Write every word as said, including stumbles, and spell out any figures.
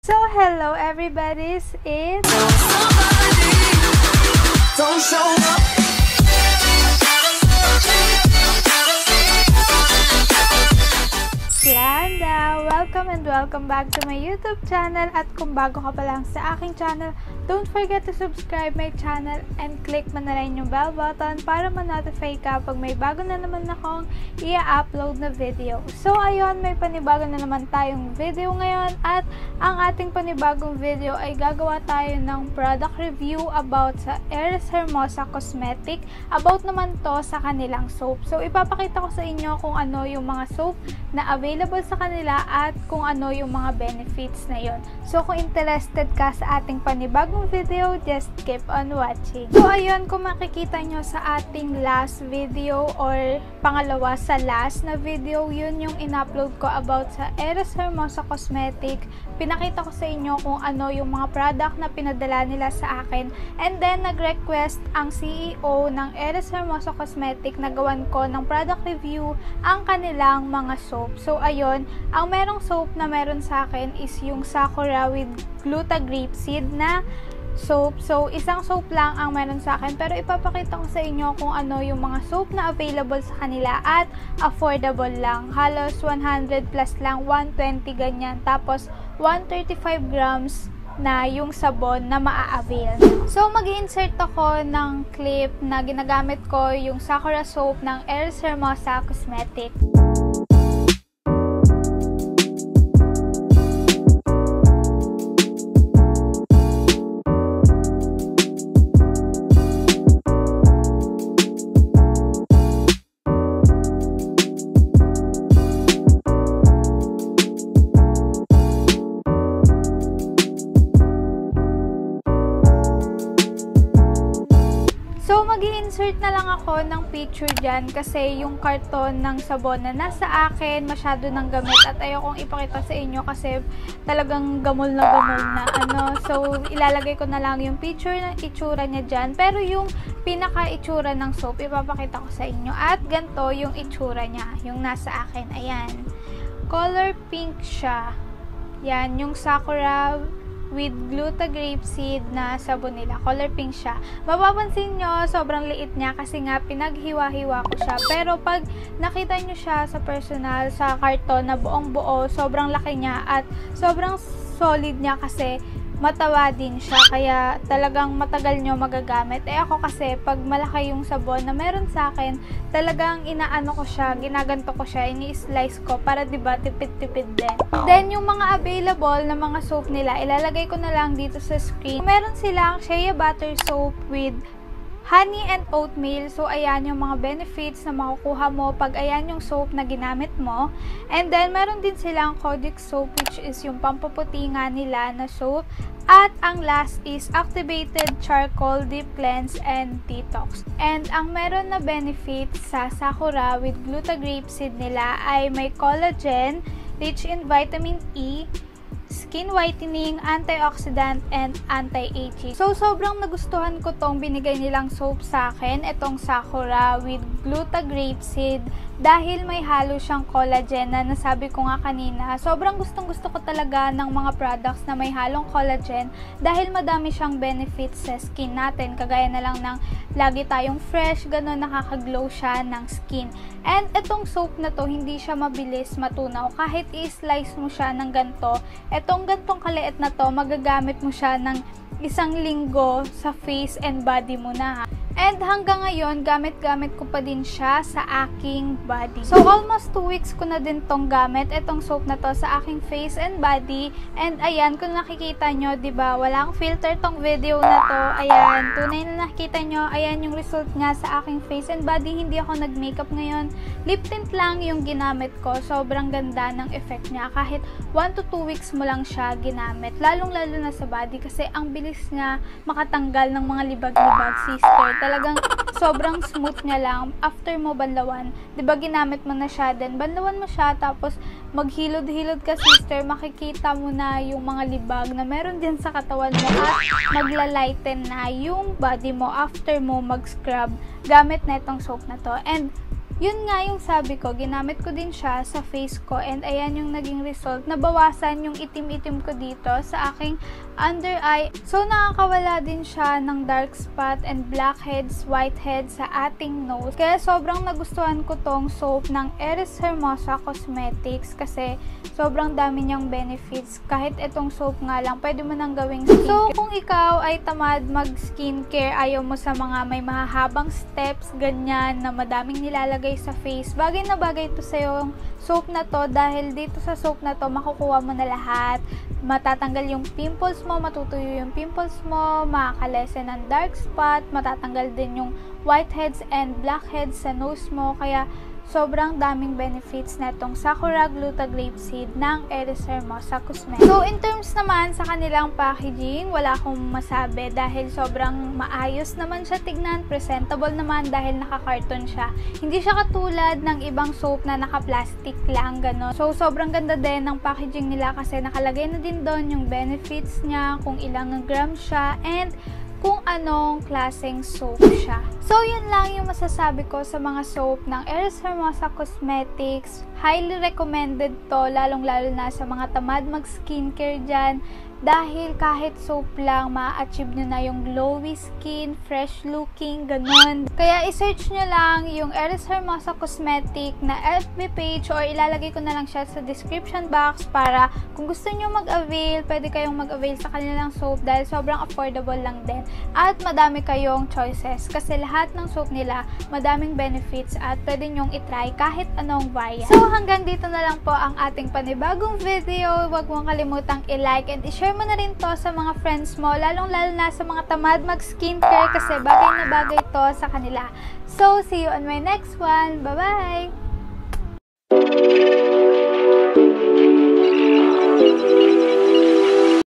So, hello everybody, it's Don't show up. Glanda! Welcome and welcome back to my YouTube channel. At kung bago ka pa lang sa aking channel, don't forget to subscribe my channel and click mo na rin yung bell button para ma-notify ka pag may bago na naman akong i-upload na video. So, ayun, may panibago na naman tayong video ngayon at ang ating panibagong video ay gagawa tayo ng product review about sa Eres Hermosa Cosmetic, about naman to sa kanilang soap. So, ipapakita ko sa inyo kung ano yung mga soap na available sa kanila at kung ano yung mga benefits na yon. So, kung interested ka sa ating panibagong video, just keep on watching. So, ayun, kung makikita nyo sa ating last video or pangalawa sa last na video, yun yung in-upload ko about sa Eres Hermosa Cosmetic. Pinakita ko sa inyo kung ano yung mga product na pinadala nila sa akin. And then, nag-request ang C E O ng Eres Hermosa Cosmetic na gawan ko ng product review ang kanilang mga soap. So, ayun, ang merong soap na meron sa akin is yung Sakura with Gluta Grapeseed na soap. So, isang soap lang ang meron sa akin. Pero ipapakita ko sa inyo kung ano yung mga soap na available sa kanila at affordable lang. Halos one hundred plus lang, one twenty ganyan. Tapos, one thirty-five grams na yung sabon na maa-avail. So, mag-i-insert ako ng clip na ginagamit ko yung Sakura soap ng Eres Hermosa Cosmetic. So, mag-i-insert na lang ako ng picture dyan kasi yung karton ng sabon na nasa akin, masyado nang gamit at ayokong ipakita sa inyo kasi talagang gamol na gamol na. Ano. So, ilalagay ko na lang yung picture ng itsura niya dyan. Pero yung pinaka-itsura ng soap, ipapakita ko sa inyo. At ganito yung itsura niya, yung nasa akin. Ayan. Color pink siya. Yan, yung Sakura with Gluta Grapeseed na sabon nila. Color pink siya. Mapapansin nyo, sobrang liit niya kasi nga pinaghiwa-hiwa ko siya. Pero pag nakita nyo siya sa personal, sa karton na buong buo, sobrang laki niya at sobrang solid niya kasi matawa din siya. Kaya talagang matagal nyo magagamit. Eh ako kasi pag malaki yung sabon na meron sa akin, talagang inaano ko siya, ginaganto ko siya, ini-slice ko para diba tipid-tipid din. Then yung mga available na mga soap nila, ilalagay ko na lang dito sa screen. Meron silang shea butter soap with honey and oatmeal. So, ayan yung mga benefits na makukuha mo pag ayan yung soap na ginamit mo. And then, meron din silang Kojic soap which is yung pampaputi nga nila na soap. At ang last is Activated Charcoal Deep Cleanse and Detox. And ang meron na benefits sa Sakura with Gluta Grapeseed nila ay may collagen, rich in vitamin E, skin whitening, antioxidant, and anti-aging. So, sobrang nagustuhan ko tong binigay nilang soap sa akin, itong Sakura with Gluta Grapeseed, dahil may halo siyang collagen na nasabi ko nga kanina. Sobrang gustong gusto ko talaga ng mga products na may halong collagen dahil madami siyang benefits sa skin natin. Kagaya na lang ng lagi tayong fresh, gano'n, nakaka-glow siya ng skin. And itong soap na to, hindi siya mabilis matunaw. Kahit i-slice mo siya ng ganito, itong gantong kaliit na to, magagamit mo siya ng isang linggo sa face and body mo na. And hanggang ngayon, gamit-gamit ko pa din siya sa aking body. So, almost two weeks ko na din tong gamit, itong soap na to sa aking face and body. And ayan, kung nakikita nyo, diba, walang filter tong video na to. Ayan, tunay na nakikita nyo, ayan yung result nga sa aking face and body. Hindi ako nag-makeup ngayon. Lip tint lang yung ginamit ko. Sobrang ganda ng effect niya. Kahit one to two weeks mo lang siya ginamit. Lalong-lalo na sa body kasi ang bilis nga makatanggal ng mga libag-libag, sister. Talagang sobrang smooth niya lang. After mo banlawan, diba ginamit mo na siya, then banlawan mo siya, tapos maghilod-hilod ka, sister, makikita mo na yung mga libag na meron din sa katawan mo at magla-lighten na yung body mo after mo mag-scrub gamit na itong soap na to. And yun nga yung sabi ko, ginamit ko din siya sa face ko and ayan yung naging result. Nabawasan yung itim-itim ko dito sa aking under eye. So, nakakawala din siya ng dark spot and blackheads, whiteheads sa ating nose. Kaya sobrang nagustuhan ko tong soap ng Eris Hermosa Cosmetics kasi sobrang dami niyang benefits. Kahit itong soap nga lang, pwede mo nang gawing skincare. So, kung ikaw ay tamad mag-skincare, ayaw mo sa mga may mahahabang steps, ganyan, na madaming nilalagay sa face, bagay na bagay ito sa'yo yung soap na to dahil dito sa soap na to, makukuha mo na lahat. Matatanggal yung pimples mo, matutuyo yung pimples mo, makakalesen ng dark spot, matatanggal din yung whiteheads and blackheads sa nose mo. Kaya sobrang daming benefits na itong Sakura Gluta Grapeseed ng Eris Hermosa Cosmetics. So, in terms naman sa kanilang packaging, wala akong masabi dahil sobrang maayos naman siya tignan, presentable naman dahil naka-carton siya. Hindi siya katulad ng ibang soap na naka-plastic lang, gano'n. So, sobrang ganda din ng packaging nila kasi nakalagay na din doon yung benefits niya, kung ilang gram siya, and kung anong klaseng soap siya. So, yun lang yung masasabi ko sa mga soap ng Eris Hermosa Cosmetics. Highly recommended to, lalong-lalo na sa mga tamad mag-skincare dyan. Dahil kahit soap lang, ma-achieve nyo na yung glowy skin, fresh looking, ganun. Kaya i-search nyo lang yung Eris Hermosa Cosmetic na F B page or ilalagay ko na lang siya sa description box para kung gusto nyo mag-avail, pwede kayong mag-avail sa kanilang soap dahil sobrang affordable lang din. At madami kayong choices kasi lahat ng soap nila madaming benefits at pwede nyong itry kahit anong variant. So hanggang dito na lang po ang ating panibagong video. Huwag mong kalimutang i-like and i-share mo na rin to sa mga friends mo, lalong-lalo na sa mga tamad mag-skincare kasi bagay na bagay to sa kanila. So, see you on my next one. Bye-bye!